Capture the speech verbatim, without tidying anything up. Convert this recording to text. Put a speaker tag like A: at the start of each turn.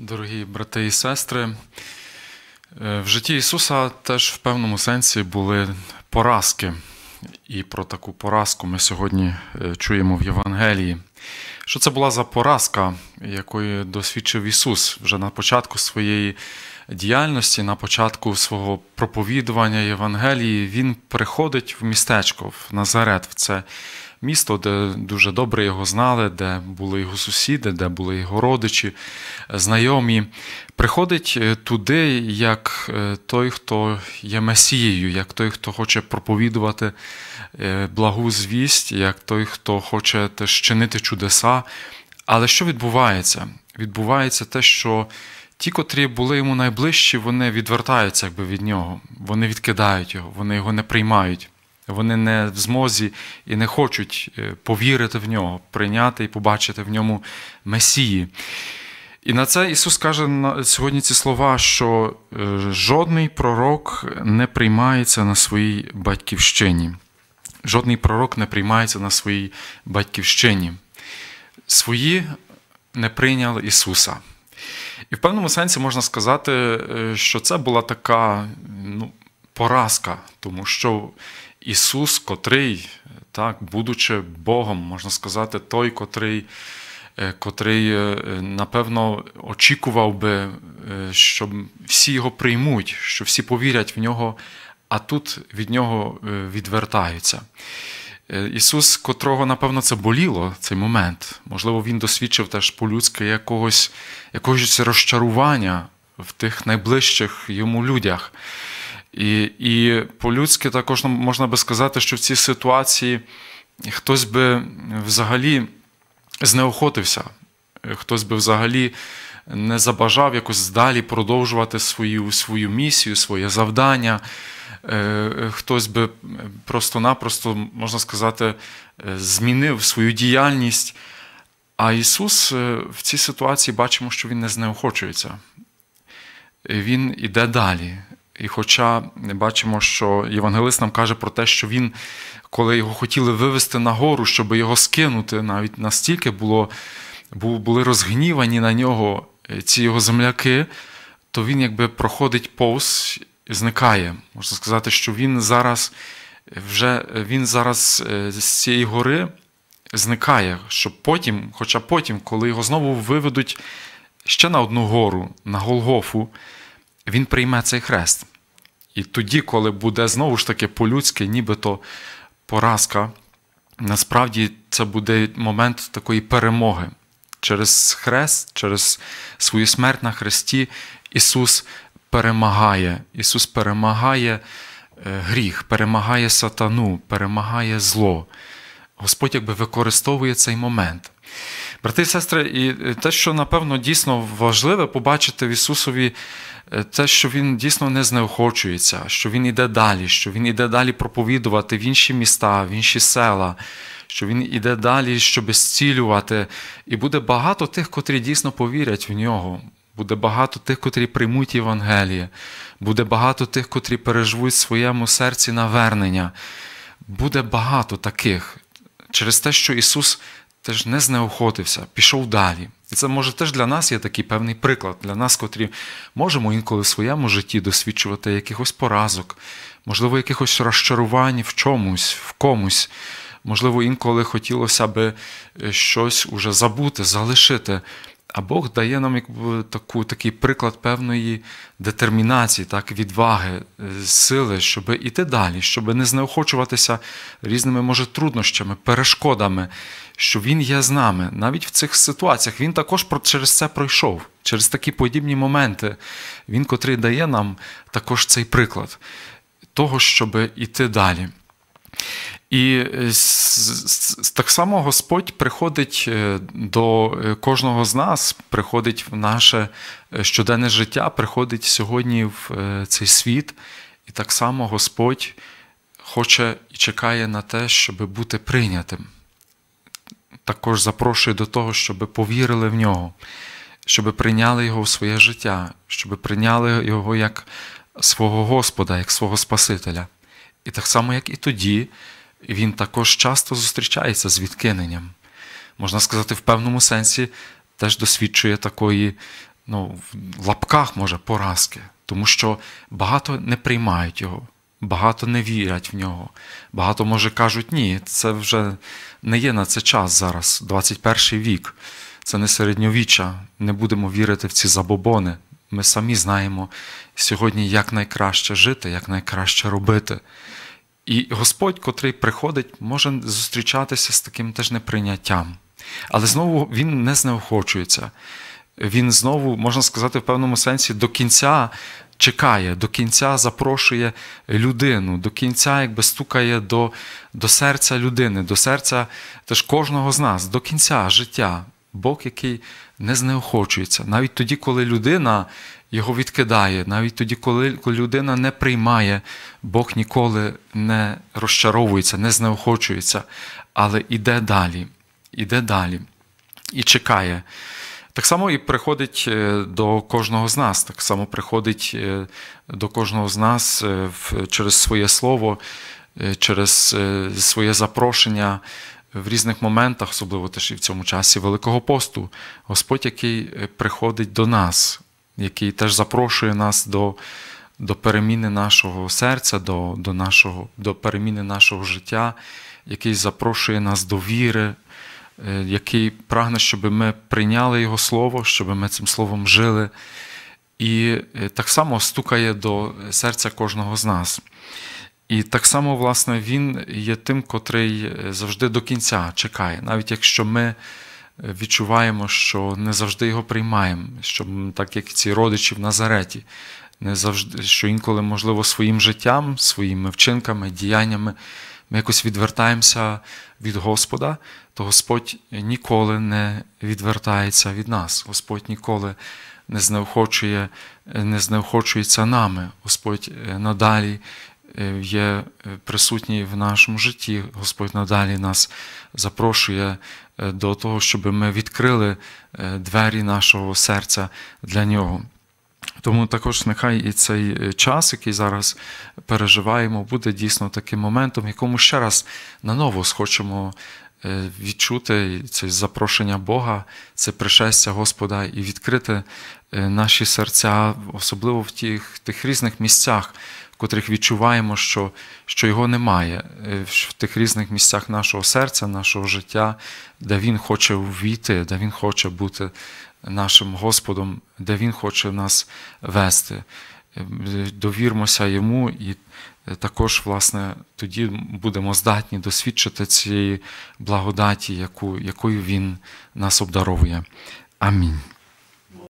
A: Дорогі брати і сестри, в житті Ісуса теж в певному сенсі були поразки. І про таку поразку ми сьогодні чуємо в Євангелії. Що це була за поразка, якої досвідчив Ісус вже на початку своєї діяльності, на початку свого проповідування Євангелії? Він приходить в містечко, в Назарет, в це місто, де дуже добре його знали, де були його сусіди, де були його родичі, знайомі. Приходить туди як той, хто є Месією, як той, хто хоче проповідувати благу звість, як той, хто хоче теж чинити чудеса. Але що відбувається? Відбувається те, що ті, котрі були йому найближчі, вони відвертаються якби від нього, вони відкидають його, вони його не приймають. Вони не в змозі і не хочуть повірити в нього, прийняти і побачити в ньому Месії. І на це Ісус каже сьогодні ці слова, що жодний пророк не приймається на своїй батьківщині. Жодний пророк не приймається на своїй батьківщині. Свої не прийняли Ісуса. І в певному сенсі можна сказати, що це була така ну, поразка, тому що Ісус, котрий, так, будучи Богом, можна сказати, той, котрий, котрий, напевно, очікував би, що всі його приймуть, що всі повірять в нього, а тут від нього відвертаються. Ісус, котрого, напевно, це боліло, цей момент, можливо, він досвідчив теж по-людськи якогось, якогось розчарування в тих найближчих йому людях. І, і по-людськи також можна би сказати, що в цій ситуації хтось би взагалі знеохотився, хтось би взагалі не забажав якось далі продовжувати свою, свою місію, своє завдання, хтось би просто-напросто, можна сказати, змінив свою діяльність. А Ісус в цій ситуації бачимо, що Він не знеохочується. Він іде далі. І хоча бачимо, що євангелист нам каже про те, що він, коли його хотіли вивести на гору, щоб його скинути, навіть настільки було, були розгнівані на нього ці його земляки, то він якби проходить повз і зникає. Можна сказати, що він зараз, вже, він зараз з цієї гори зникає, щоб потім, хоча потім, коли його знову виведуть ще на одну гору, на Голгофу, він прийме цей хрест. І тоді, коли буде знову ж таки по-людськи, нібито поразка, насправді це буде момент такої перемоги. Через хрест, через свою смерть на хресті Ісус перемагає. Ісус перемагає гріх, перемагає сатану, перемагає зло. Господь якби використовує цей момент. Брати і сестри, і те, що, напевно, дійсно важливе побачити в Ісусові, те, що Він дійсно не знеохочується, що Він іде далі, що Він іде далі проповідувати в інші міста, в інші села, що Він іде далі, щоб зцілювати. І буде багато тих, котрі дійсно повірять в Нього. Буде багато тих, котрі приймуть Євангеліє. Буде багато тих, котрі переживуть в своєму серці навернення. Буде багато таких. Через те, що Ісус теж не знеохотився, пішов далі. І це, може, теж для нас є такий певний приклад. Для нас, котрі можемо інколи в своєму житті досвідчувати якихось поразок, можливо, якихось розчарувань в чомусь, в комусь. Можливо, інколи хотілося би щось уже забути, залишити. А Бог дає нам якби, таку, такий приклад певної детермінації, так, відваги, сили, щоб іти далі, щоб не знеохочуватися різними, може, труднощами, перешкодами, що Він є з нами. Навіть в цих ситуаціях Він також через це пройшов, через такі подібні моменти. Він, котрий дає нам також цей приклад того, щоб іти далі. І так само Господь приходить до кожного з нас, приходить в наше щоденне життя, приходить сьогодні в цей світ. І так само Господь хоче і чекає на те, щоб бути прийнятим. Також запрошує до того, щоб повірили в Нього, щоб прийняли Його в своє життя, щоб прийняли Його як свого Господа, як свого Спасителя. І так само, як і тоді, Він також часто зустрічається з відкиненням. Можна сказати, в певному сенсі теж досвідчує такої ну, в лапках, може, поразки, тому що багато не приймають його, багато не вірять в нього, багато, може, кажуть, ні, це вже не є на це час зараз, двадцять перший вік, це не середньовіччя, не будемо вірити в ці забобони. Ми самі знаємо сьогодні, як найкраще жити, як найкраще робити. І Господь, котрий приходить, може зустрічатися з таким теж неприйняттям. Але знову Він не знеохочується. Він знову, можна сказати, в певному сенсі до кінця чекає, до кінця запрошує людину, до кінця якби стукає до, до серця людини, до серця теж кожного з нас, до кінця життя. Бог, який не знеохочується. Навіть тоді, коли людина його відкидає, навіть тоді, коли, коли людина не приймає, Бог ніколи не розчаровується, не знеохочується, але іде далі, іде далі і чекає. Так само і приходить до кожного з нас, так само приходить до кожного з нас через своє слово, через своє запрошення в різних моментах, особливо теж і в цьому часі Великого посту. Господь, який приходить до нас, який теж запрошує нас до, до переміни нашого серця, до, до, нашого, до переміни нашого життя, який запрошує нас до віри, який прагне, щоб ми прийняли Його Слово, щоб ми цим Словом жили. І так само стукає до серця кожного з нас. І так само, власне, Він є тим, котрий завжди до кінця чекає. Навіть якщо ми відчуваємо, що не завжди Його приймаємо, що так, як ці родичі в Назареті, не завжди, що інколи, можливо, своїм життям, своїми вчинками, діяннями ми якось відвертаємося від Господа, то Господь ніколи не відвертається від нас. Господь ніколи не знеохочує, не знеохочується нами. Господь надалі є присутній в нашому житті. Господь надалі нас запрошує до того, щоб ми відкрили двері нашого серця для Нього. Тому також нехай і цей час, який зараз переживаємо, буде дійсно таким моментом, якому ще раз наново схочемо відчути це запрошення Бога, це пришестя Господа і відкрити наші серця, особливо в тих, тих різних місцях, в котрих відчуваємо, що, що Його немає, в тих різних місцях нашого серця, нашого життя, де Він хоче увійти, де Він хоче бути нашим Господом, де Він хоче нас вести. Довірмося Йому і також, власне, тоді будемо здатні досвідчити цієї благодаті, яку, якою Він нас обдаровує. Амінь.